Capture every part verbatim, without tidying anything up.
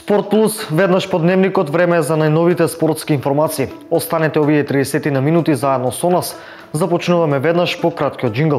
Спорт Плюс, веднаш по дневникот, време е за најновите спортски информации. Останете овие триесет на минути заедно со нас. Започнуваме веднаш по краткиот џингл.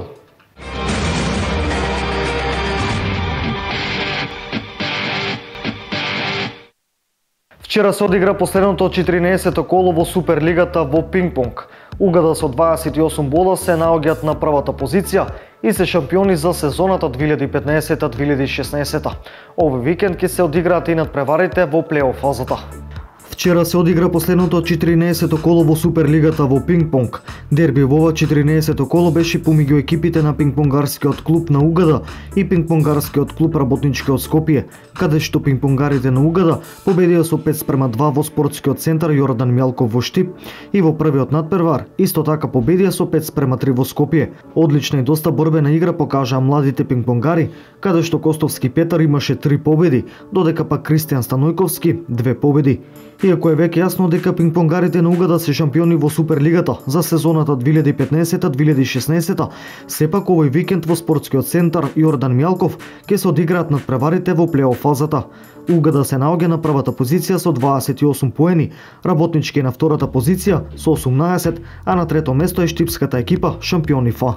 Вчера се одигра последното четиринаесето коло во Суперлигата во пинг-понг. УГД со дваесет и осум бола се наоѓаат на првата позиција и се шампиони за сезоната две илјади и петнаесета две илјади и шеснаесета. Овој викенд ќе се одиграат и надпреварите во плей-оф фазата. Вчера се одигра последното четиринаесето коло во Суперлигата во пинг-понг. Дерби во ова четиринаесето коло беше помеѓу екипите на пинг-понгарскиот клуб на УГД и пинг-понгарскиот клуб Работнички од Скопје, каде што пинг-понгарите на УГД победија со пет спрема два во спортскиот центар Јордан Мјалков во Штип и во првиот надпревар исто така победија со пет спрема три во Скопје. Одлична и доста борбена игра покажаа младите пинг-понгари, каде што Костовски Петар имаше три победи, додека пак Кристијан Станојковски две победи. Иако е веќе јасно дека пинг-понгарите на УГД се шампиони во Суперлигата за сезоната две илјади и петнаесета две илјади и шеснаесета, сепак овој викенд во спортскиот центар Јордан Мјалков ќе се одиграат надпреварите во плей-оф фазата. УГД се наоѓа на првата позиција со дваесет и осум поени, Работнички на втората позиција со осумнаесет, а на трето место е штипската екипа шампиони ФА.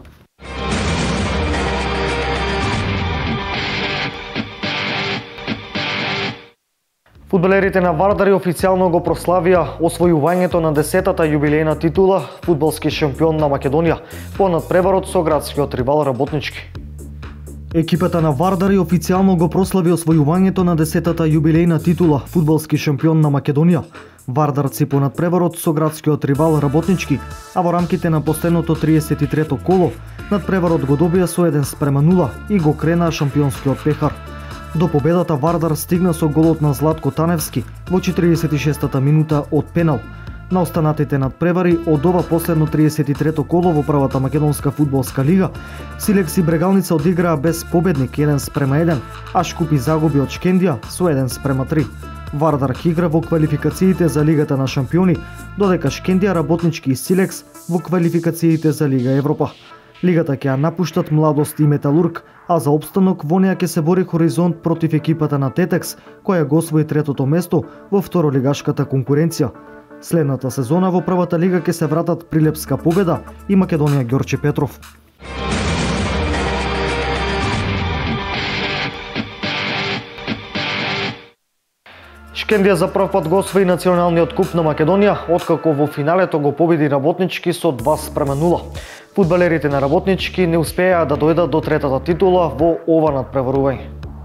Фудбалерите на Вардари официјално го прославија освојувањето на десетата јубилејна титула фудбалски шампион на Македонија по надпреварот со градскиот ривал Работнички. Екипата на Вардари официјално го прослави освојувањето на десетата јубилејна титула фудбалски шампион на Македонија. Вардарци по надпреварот со градскиот ривал Работнички, а во рамките на последното триесет и трето коло, надпреварот го добија со еден спрема нула и го крена шампионскиот пехар. До победата Вардар стигна со голот на Златко Таневски во четириесет и шестата минута од пенал. На останатите надпревари од ова последно триесет и трето коло во првата македонска фудбалска лига, Силекс и Брегалница одиграа без победник еден спрема еден, а Шкупи загуби од Шкендија со еден спрема три. Вардар игра во квалификациите за Лигата на шампиони, додека Шкендија, Работнички и Силекс во квалификациите за Лига Европа. Лигата ќе ја напуштат Младост и Металург, а за опстанок во неа ќе се бори Хоризонт против екипата на Тетекс, која го освои третото место во второлигашката конкуренција. Следната сезона во првата лига ќе се вратат Прилепска Победа и Македонија Ѓорче Петров. Шкендија за прв пат го освои националниот куп на Македонија, откако во финалето го победи Работнички со два спрема нула. Фудбалерите на Работнички не успеаа да дојдат до третата титула во ова надпреварување.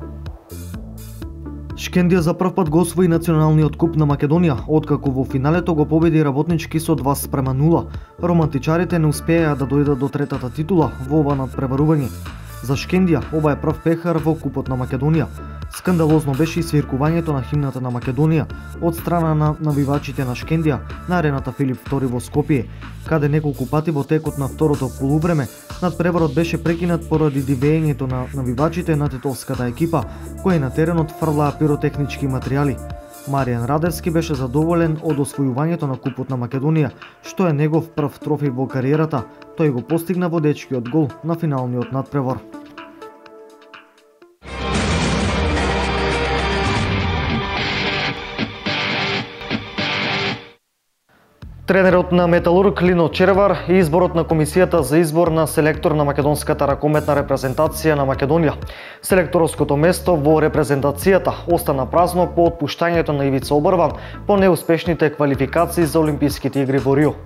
Шкендија за прв пат го освои националниот куп на Македонија, откако во финалето го победи Работнички со два спрема нула. Романтичарите не успеаа да дојдат до третата титула во ова надпреварување. За Шкендија ова е прв пехар во Купот на Македонија. Скандалозно беше и свиркувањето на химната на Македонија од страна на навивачите на Шкендија на арената Филип втори во Скопје, каде неколку пати во текот на второто полувреме надпреварот беше прекинат поради дивењето на навивачите на титовската екипа, кои на теренот фрлаа пиротехнички материјали. Маријан Радевски беше задоволен од освојувањето на Купот на Македонија, што е негов прв трофеј во кариерата. Тој го постигна во дечкиот гол на финалниот надпревар. Тренерот на Металург Лино Червар и изборот на комисијата за избор на селектор на македонската ракометна репрезентација на Македонија. Селекторското место во репрезентацијата остана празно по отпуштањето на Ивица Обрван по неуспешните квалификации за Олимписките игри во Рио.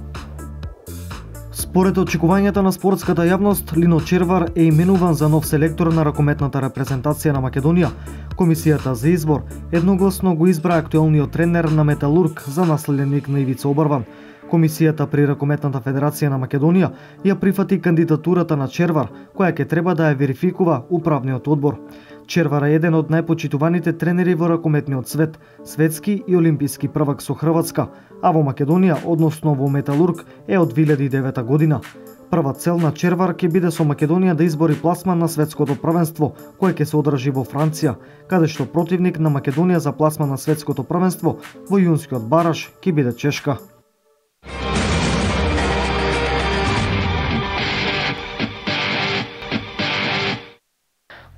Според очекувањата на спортската јавност, Лино Червар е именуван за нов селектор на ракометната репрезентација на Македонија. Комисијата за избор едногласно го избра актуелниот тренер на Металург за наследник на Ивица Обрван. Комисијата при Ракометната федерација на Македонија ја прифати кандидатурата на Червар, која ќе треба да ја верификува управниот одбор. Червар е еден од најпочитуваните тренери во ракометниот свет, светски и олимписки првак со Хрватска, а во Македонија, односно во Металург, е од две илјади и девета година. Прва цел на Червар ќе биде со Македонија да избори пласман на светското првенство, кое ќе се одржи во Франција, каде што противник на Македонија за пласман на светското првенство во јунскиот бараж ќе биде Чешка.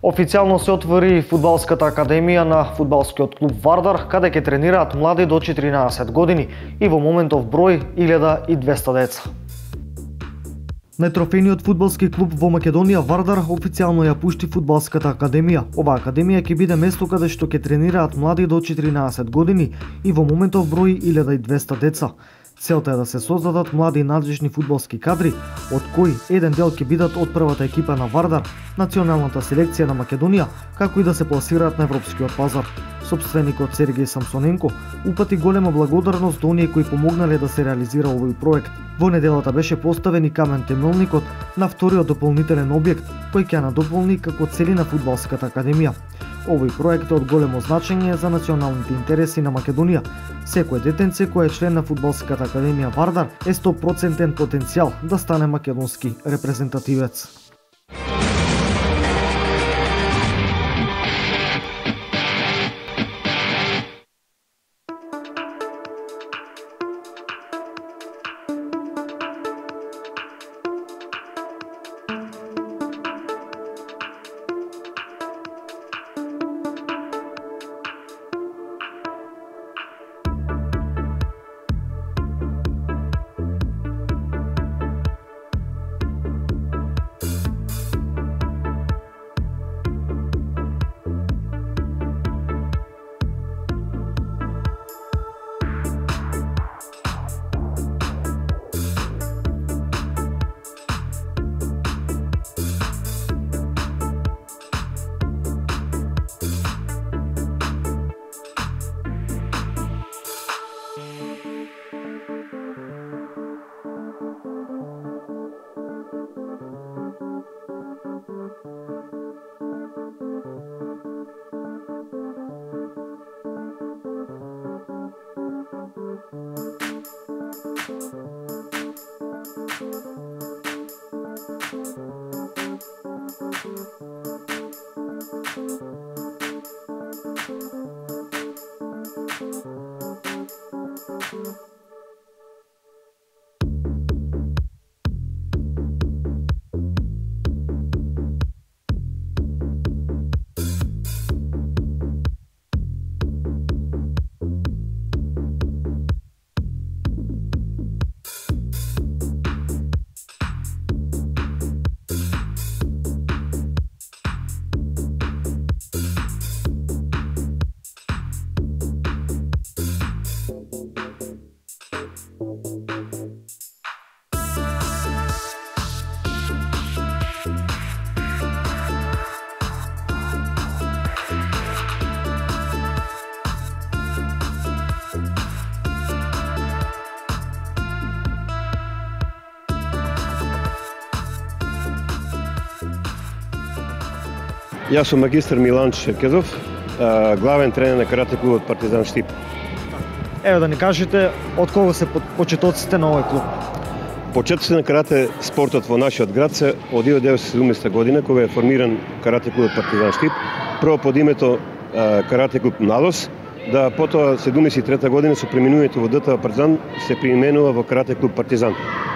Официјално се отвори фудбалската академија на фудбалскиот клуб Вардар, каде ќе тренираат млади до четиринаесет години и во моментов број илјада и двесте деца. Најтрофениот фудбалски клуб во Македонија Вардар официјално ја пушти фудбалската академија. Оваа академија ќе биде место каде што ќе тренираат млади до четиринаесет години и во моментов број илјада и двесте деца. Целта е да се создадат млади и надлежни фудбалски кадри, од кои еден дел ќе бидат од првата екипа на Вардар, националната селекција на Македонија, како и да се пласираат на европскиот пазар. Сопственикот Сергеј Самсоненко упати голема благодарност до оние кои помогнале да се реализира овој проект. Во неделата беше поставен и камен темелникот на вториот дополнителен објект, кој ќе надополни како целина фудбалската академија. Овој проект е од големо значење за националните интереси на Македонија. Секој детенце кој е член на фудбалската академија Вардар е сто проценти потенцијал да стане македонски репрезентативец. Јас сум магистар Милан Черкезов, главен тренер на карате клубот Партизан Штип. Еве да ни кажете од кого се почетоците на овој клуб? Почетоците на карате спортот во нашиот град се од илјада деветстотини и седумдесета година, кога е формиран карате клубот Партизан Штип, прво под името карате клуб Младост, да потоа седумдесет и трета година со преминувањето во ДТВ Партизан се преименува во карате клуб Партизан.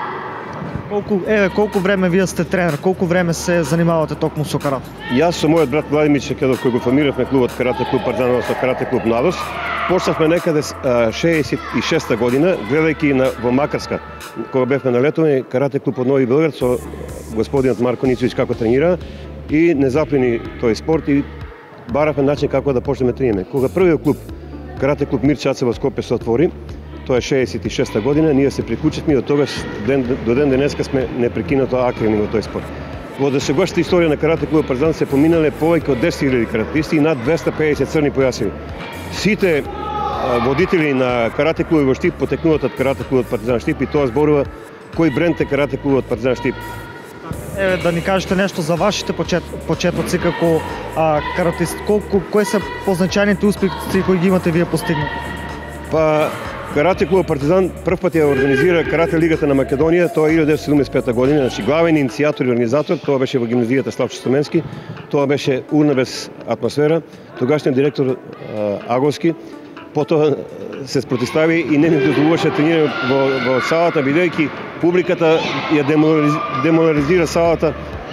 Колку еве колку време вие сте тренер, колку време се занимавате токму со карате? Јас со мојот брат Владимир Черкезов, кој го формиравме клубот карате клуб Партизан, односно карате клуб Младост, почнавме некаде шеесет и шеста година, гледајќи на во Макарска, кога бевме на летување, карате клуб од Нови Белград со господинот Марко Ницовиќ како тренира и не заплени тој спорт и баравме начин како да почнеме тренираме. Кога првиот клуб карате клуб Мирчаце во Скопје се отвори, тоа е шеесет и шеста година, ние се приклучивме и од тогаш ден, до ден денеска сме непрекинато активни во тој спорт. Во досегашната историја на карате клубот Партизан се поминале повеќе од десет илјади каратисти и над двесте пеесет црни појасови. Сите водители на карате клубот во Штип потекнуваат од карате клубот Партизан Штип и тоа зборува кој бренд е карате клубот Партизан Штип. Еве да ни кажете нешто за вашите почет, почетоци како а, каратист. Колку кои се позначајните успехи кои ги имате вие постигнати? Па карате клубот Партизан прв пат ја организира карате лигата на Македонија, тоа е илјада деветстотини седумдесет и пета година, значи главен иницијатор и организатор, тоа беше во гимназијата Славчо Стоменски, тоа беше урна без атмосфера, тогашниот директор а, Аговски, потоа се спротивстави и не ни дозволуваше тренирање во, во салата, бидејќи публиката ја деморализира салата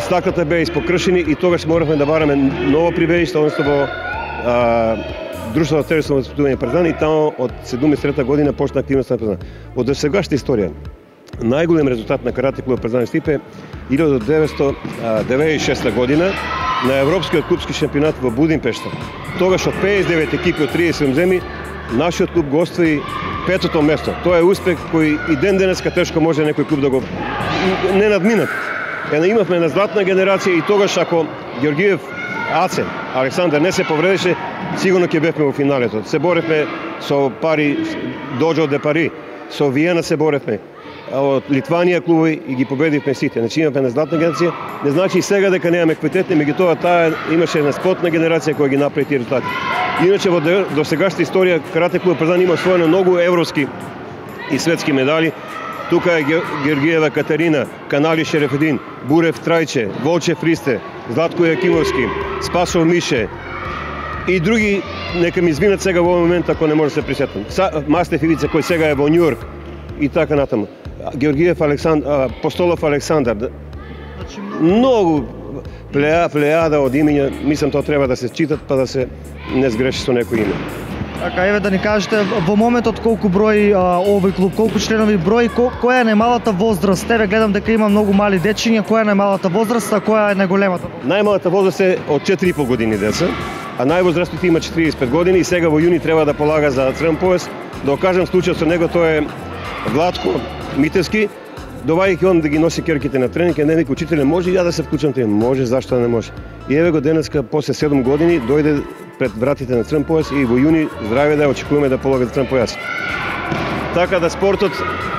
стаклата беа испокршени и тогаш моравме да бараме ново прибежиште, односно во Друштвото за телесно воспитување Партизан и таму од седумдесет и трета година почна активноста на Партизан. Од досегашната историја, најголем резултат на карате клуб Партизан Стипе илјада деветстотини деветдесет и шеста година на Европскиот клубски шампионат во Будимпешта. Тогаш од пеесет и девет екипи од триесет и седум земји, нашиот клуб го оствари петото место. Тоа е успех кој и ден денеска тешко може некој клуб да го не надминат. Ена имавме една златна генерација и тогаш ако Георгиев Аце, Александар не се повредеше, сигурно ќе бевме во финалето. Се боревме со Пари, Доджо де Пари, со Виена се боревме, од Литванија клубови и ги победивме сите. Значи имаме една златна генерација, не значи и сега дека немаме квалитетни, меѓутоа таа имаше една спотна генерација која ги направи тие резултати. Иначе во досегашната историја карате клуб Партизан има освоено многу европски и светски медали. Тука е Георгиева Катерина, Канали Шерефедин, Бурев Трајче, Волчев Ристе, Златко Јакимовски, Спасов Мише и други, нека ми извинат сега во овој момент ако не може да се присетам. Мастев Ивица кој сега е во Њујорк и така натаму. Георгиев Александар, Постолов Александар. Многу плеја, плејада од имиња, мислам тоа треба да се читат па да се не сгреши со некој име. Така, еве да ни кажете во моментот колку број а, овој клуб, колку членови број, ко, која е најмалата возраст? Еве гледам дека има многу мали дечиња, која е најмалата возраст, а која е најголемата возраст? Најмалата возраст е од четири и пол години деца, а највозрастните има четириесет и пет години и сега во јуни треба да полага за црвен пояс. Да окажам случајот со него, тоа е Владко Митевски, доваѓајќи он да ги носи керките на тренинг, е не вика учителе, може и ја да се вклучам тренинг? Може, зашто да не може? И еве го денеска после седум години дојде пред вратите на црвен појас и во јуни здраве да очекуваме да полага за црвен појас. Така да спортот,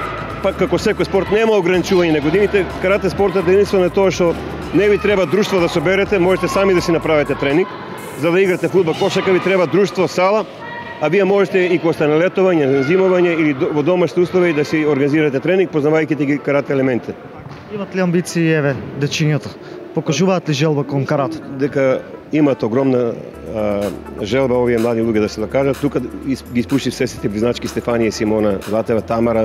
па како секој спорт, нема ограничување на годините. Карате спортот единствено е тоа што не ви треба друштво да соберете, можете сами да си направите тренинг. За да играте фудбал, кошака ви треба друштво, сала, а вие можете и кога сте на летување, на зимување или во домашни услови да си организирате тренинг, познавајќи ги карате елементи. Имат ли амбиции, еве, дечињата? Покажуваат ли желба кон карате? Дека имат огромна а, желба овие млади луѓе да се докажат. Тука ги испуши се сите близначки Стефанија, Симона, Златева, Тамара,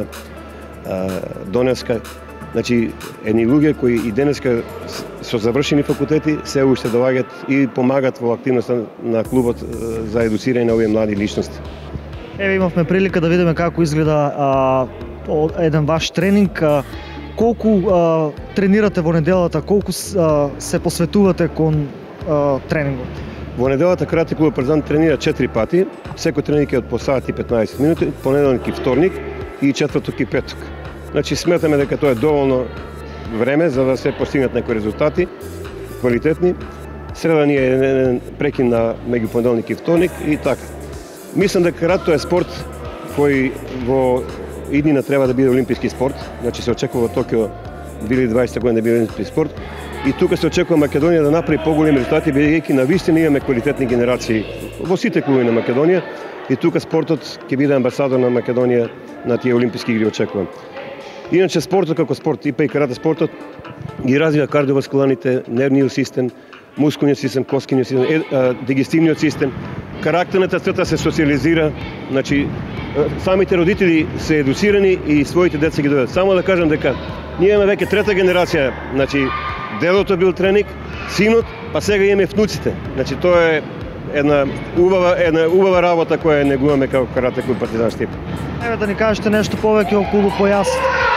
а, Доневска. Значи, едни луѓе кои и денеска со завршени факултети се уште доаѓаат и помагат во активноста на клубот за едуцирање на овие млади личности. Еве имавме прилика да видиме како изгледа а, еден ваш тренинг. А, колку а, тренирате во неделата, колку а, се посветувате кон а, тренингот? Во неделата карате клуб Партизан тренира четири пати. Секој тренинг е од по сат и петнаесет минути, понеделник и вторник и четврток и петок. Значи сметаме дека тоа е доволно време за да се постигнат некои резултати квалитетни. Среда ни е прекин на меѓу понеделник и вторник и така. Мислам дека каратето е спорт кој во иднина треба да биде олимписки спорт. Значи се очекува Токио две илјади и дваесета година да биде олимписки спорт. И тука се очекува Македонија да направи поголеми резултати, бидејќи навистина имаме квалитетни генерации во сите клубови на Македонија и тука спортот ќе биде амбасадор на Македонија на тие олимписки игри очекувам. Иначе спортот како спорт, и па и карате спортот ги развива кардиоваскуларните, нервниот систем, мускулниот систем, коскиниот систем, е, дигестивниот систем. Карактерната црта се социализира, значи самите родители се едуцирани и своите деца ги дојдат. Само да кажам дека ние имаме веќе трета генерација, значи делото бил тренинг, синот, па сега имаме внуците. Значи тоа е една убава една убава работа која негуваме како карате клуб Партизан Стипе. Еве да ни кажете нешто повеќе околу појас.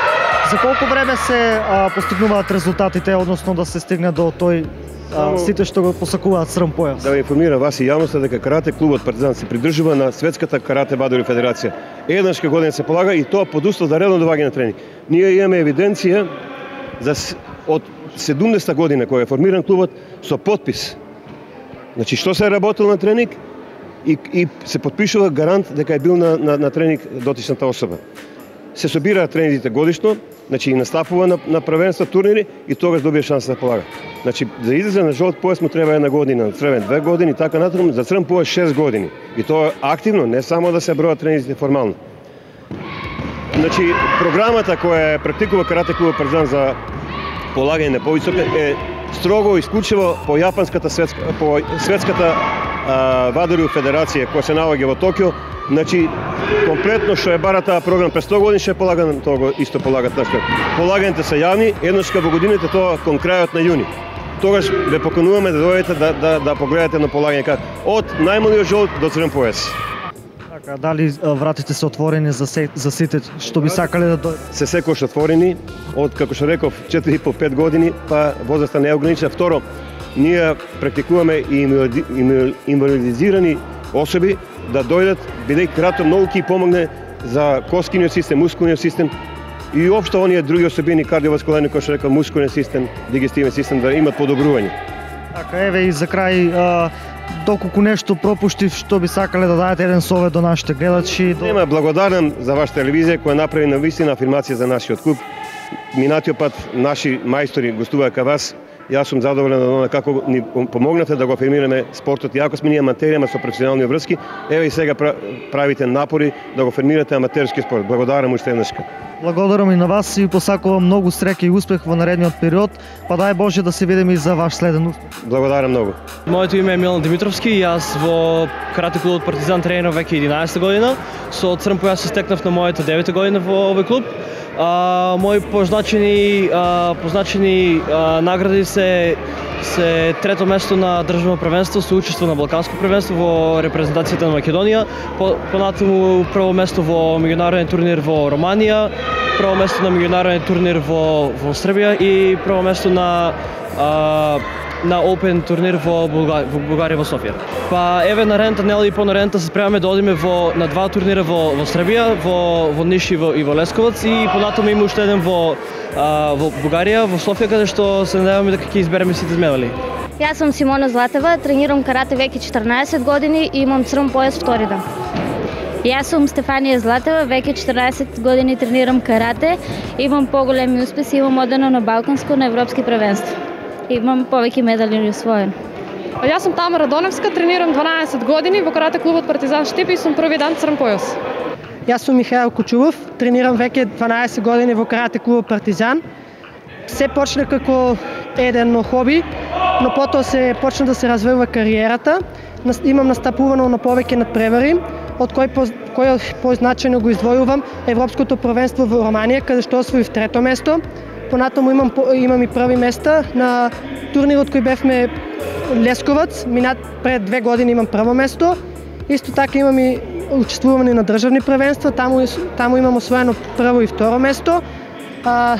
За колку време се а, постигнуваат резултатите, односно да се стигне до тој а, сите што го посакуваат црвен појас? Да ви информира вас и јавноста дека карате клубот Партизан се придржува на Светската карате вадови федерација. Еднашка година се полага и тоа под услов за редно доаѓање на тренинг. Ние имаме евиденција за од седумдесета година кога е формиран клубот со подпис. Значи што се е работил на тренинг и, и се подпишува гарант дека е бил на, на, на тренинг дотичната особа. Се собираат тренингите годишно, значи и настапува на, на првенства, турнири и тогаш добија шанса да полага. Значи за излезе на жолт појас му треба една година, на црвен две години, така натаму, за црвен појас шест години. И тоа активно, не само да се бројат тренингите формално. Значи програмата која практикува карате клубот Партизан за полагање на повисока е строго исклучиво по јапанската светска по светската вадови федерација која се наоѓа во Токио. Значи комплетно што е бара таа програма пред сто години што е полаган, тоа го исто полагат нашите. Полагањата се јавни, еднашка во годините, тоа кон крајот на јуни. тогаш ве покануваме да дојдете да, да, да погледате на полагање как од најмалиот жолт до црвен појас. Така, дали а, вратите се отворени за, се, за сите што би сакале да дојдат? Се секојаш отворени, од, како што реков, четири и по пет години, па возраста не е ограничена. Второ, ние практикуваме и инвалидизирани особи да дојдат, бидејќи карате многу ќе помогне за коскиниот систем, мускулниот систем и општо оние други особини кардиоваскуларни, кои што реков, мускулниот систем, дигестивен систем да имат подобрување. Така, еве и за крај, а, доколку нешто пропуштив, што би сакале да дадете еден совет до нашите гледачи? До... Нема, благодарам за вашата телевизија која направи навистина афирмација за нашиот клуб. Минатиот пат наши мајстори гостуваа кај вас. Јас сум задоволен од она како ни помогнате да го афирмираме спортот. Иако сме ние аматеријама со професионални врски, еве и сега правите напори да го формирате аматерски спорт. Благодарам уште еднаш. Благодарам и на вас и посакувам многу среќа и успех во наредниот период, па дај Боже да се видиме и за ваш следен успех. Благодарам многу. Моето име е Милан Димитровски и јас во карате клубот Партизан тренирам веќе единаесета година. Со црн појас се стекнав на мојата девета година во овој клуб. А, мои позначени а, позначени а, награди се се трето место на државно првенство, соучество на Балканско првенство во репрезентацијата на Македонија, по, понатаму прво место во меѓународен турнир во Романија, прво место на меѓународен турнир во во Србија и прво место на а, на Open турнир во Бугарија, во Бугарија во Софија. Па еве наредната недела и понаредната се спремаме да одиме во на два турнира во во Србија, во во Ниш и во, и во Лесковац и понатаму има уште еден во а, во Бугарија, во Софија, каде што се надеваме дека ќе избереме сите медали. Јас сум Симона Златева, тренирам карате веќе четрнаесет години и имам црвен појас втори дан. Јас сум Стефанија Златева, веќе четрнаесет години тренирам карате, имам поголеми успеси, имам одено на Балканско, на европски првенства. Имам повеќе медали освоени. Јас сум Тамара Доневска, тренирам дванаесет години во карате клубот Партизан Штип и сум први дан црвен појас. Јас сум Михаил Кучулов, тренирам веќе дванаесет години во карате клубот Партизан. Се почна како еден хоби, но потоа се почна да се развива кариерата. Имам настапувано на повеќе надпревари, од кој по, кој позначено го издвојувам Европското првенство во Романија, каде што освоив трето место. Понатаму имам, имам и први места на турнирот кој бевме Лесковац, минат пред две години имам прво место. Исто така имам и учествуване на државни првенства, таму, таму имам освоено прво и второ место. А,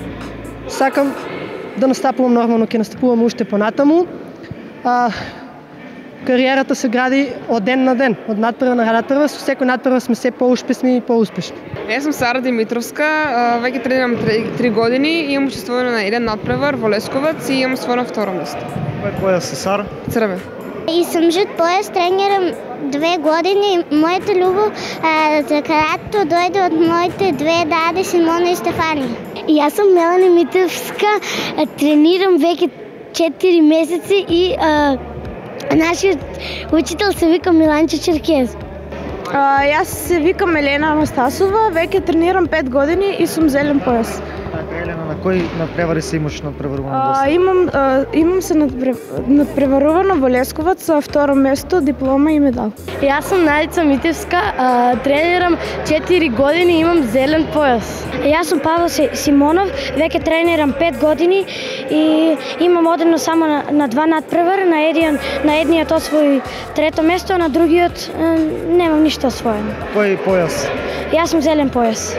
сакам да настапувам нормално, ќе настапувам уште понатаму. А, кариерата се гради од ден на ден, од надпрва на надпрва, со секој надпрва сме се поуспешни и поуспешни. Јас сум Сара Димитровска, веќе тренирам три години, имам учествувано на еден надпревар во Лесковац и имам освоено второ место. Кој појас си, Сара? Црвен. И сум жут појас, тренирам две години. Мојата љубов за каратето дојде од моите две дади Симона и Стефани. Јас сум Мелани Митевска, тренирам веќе четири месеци и а, нашиот учител се вика Миланче Черкез. А, јас се викам Елена Анастасова, веќе тренирам пет години и сум зелен појас. Така, Елена, на кој надпревари се имаш надпреварувано до А, сега? имам, а, имам се надпреварувано во Лесковац со второ место, диплома и медал. Јас сум Надица Митевска, а, тренирам четири години и имам зелен појас. Јас сум Павел Симонов, веќе тренирам пет години и имам одено само на, на два надпревари, на еден на едниот освои трето место, а на другиот е, немам ништо освоено. Кој појас? Јас сум зелен појас.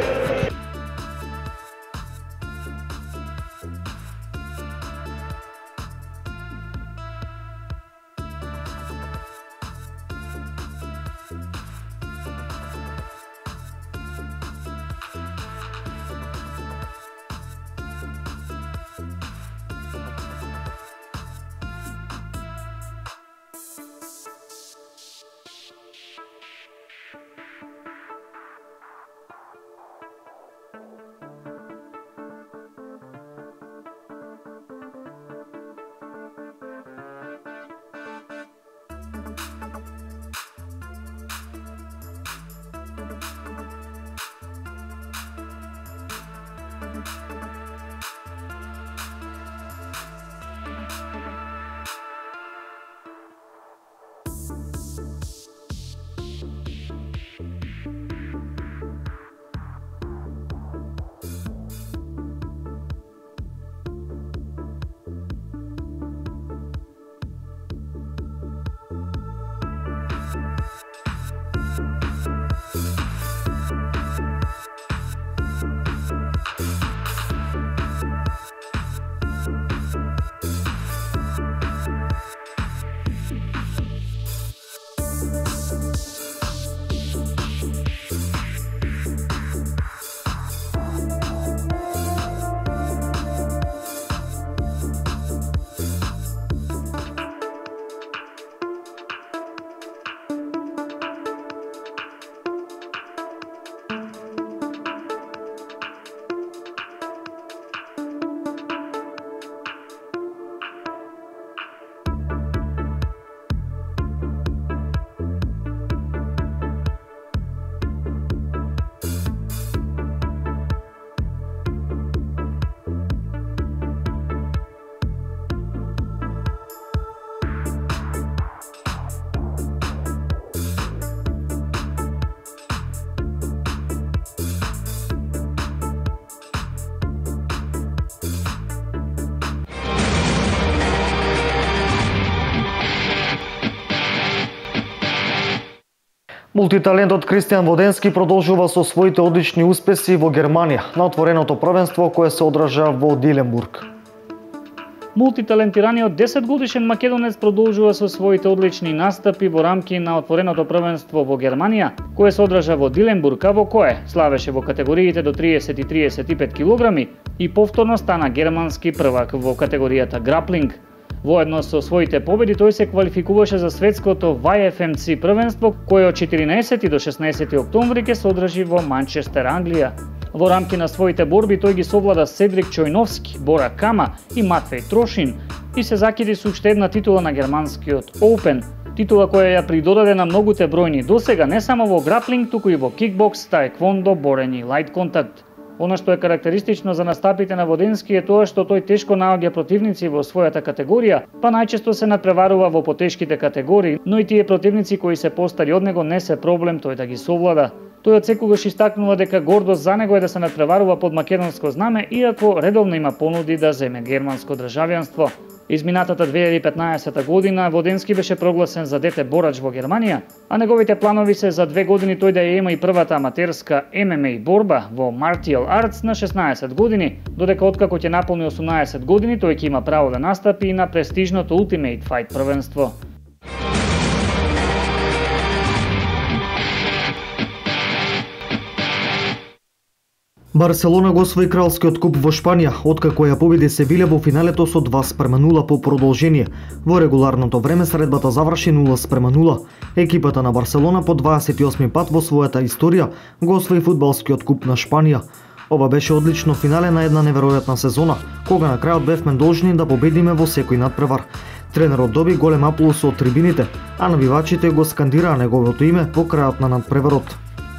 Мултиталентот Кристијан Воденски продолжува со своите одлични успеси во Германија на отвореното првенство кое се одржа во Диленбург. Мултиталентираниот десетгодишен македонец продолжува со своите одлични настапи во рамки на отвореното првенство во Германија, кое се одржа во Диленбург, а во кое славеше во категориите до триесет и триесет и пет килограми и повторно стана германски првак во категоријата граплинг. Воедно со своите победи тој се квалификуваше за светското вај еф ем си првенство, кое од четиринаесети до шеснаесети октомври ќе се одржи во Манчестер, Англија. Во рамки на своите борби тој ги совлада Седрик Чојновски, Бора Кама и Матвеј Трошин и се закиди со уште една титула на германскиот Open, титула која ја придодаде на многуте бројни досега не само во граплинг, туку и во кикбокс, таеквондо, борење и лајт контакт. Она што е карактеристично за настапите на Воденски е тоа што тој тешко наоѓа противници во својата категорија, па најчесто се надпреварува во потешките категории, но и тие противници кои се постари од него не се проблем тој да ги совлада. Тој од секогаш истакнува дека гордост за него е да се надпреварува под македонско знаме, иако редовно има понуди да земе германско државјанство. Изминатата две илјади и петнаесета година Воденски беше прогласен за дете борач во Германија, а неговите планови се за две години тој да ја има и првата аматерска ем ем а борба во Martial Arts на шеснаесет години, додека откако ќе наполни осумнаесет години тој ќе има право да настапи и на престижното Ultimate Fight првенство. Барселона го освои кралскиот куп во Шпанија, откако ја победи Севилја во финалето со два спрема нула по продолжение. Во регуларното време средбата заврши нула спрема нула. Екипата на Барселона по дваесет и осми пат во својата историја го освои фудбалскиот куп на Шпанија. Ова беше одлично финале на една неверојатна сезона, кога на крајот бевме должни да победиме во секој надпревар. Тренерот доби голем аплауз од трибините, а навивачите го скандираа неговото име во крајот на надпреварот.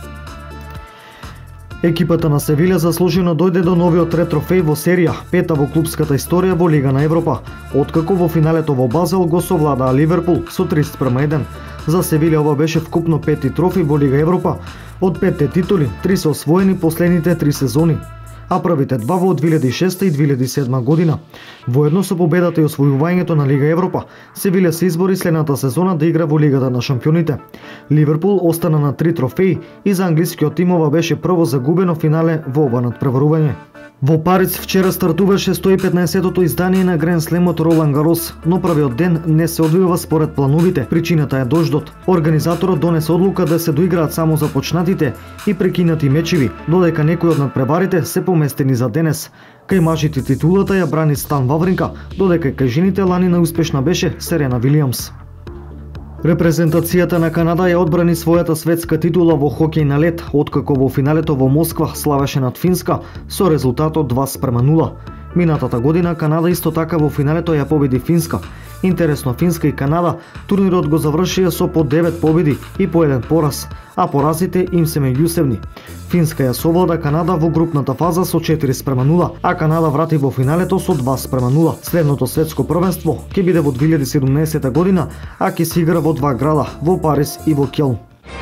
Екипата на Севилја заслужено дојде до новиот ред трофеј во серија, пета во клубската историја во Лига на Европа, откако во финалето во Базел го совладаа Ливерпул со три спрема еден. За Севилја ова беше вкупно пети трофеј во Лига Европа. Од петте титули, три се освоени последните три сезони, а првите два во две илјади и шеста и две илјади и седма година. Воедно со победата и освојувањето на Лига Европа, Севилја се избори следната сезона да игра во Лигата на шампионите. Ливерпул остана на три трофеи и за англискиот тим ова беше прво загубено финале во ова надпреварување. Во Париз вчера стартуваше сто и петнаесеттото издание на Гранд Слемот Ролан Гарос, но првиот ден не се одвива според плановите. Причината е дождот. Организаторот донесе одлука да се доиграат само започнатите и прекинати мечеви, додека некои од надпреварите се поместени за денес. Кај мажите титулата ја брани Стан Вавринка, додека кај жените лани најуспешна беше Серена Вилијамс. Репрезентацијата на Канада ја одбрани својата светска титула во хокеј на лед, откако во финалето во Москва славеше над Финска со резултатот два спрема нула. Минатата година Канада исто така во финалето ја победи Финска. Интересно, Финска и Канада турнирот го завршија со по девет победи и по еден пораз, а поразите им се меѓусебни. Финска ја совлада Канада во групната фаза со четири спрема нула, а Канада врати во финалето со два спрема нула. Следното светско првенство ќе биде во две илјади и седумнаесета година, а ќе се игра во два града, во Париз и во Келн.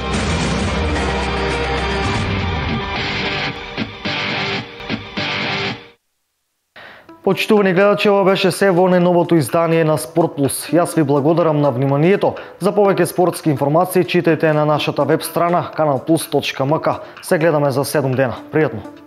Почитувани гледачи, ова беше се во најновото издание на Спорт Плюс. Јас ви благодарам на вниманието. За повеќе спортски информации читајте на нашата веб страна канал плюс точка ем ка. Се гледаме за седум дена. Пријатно!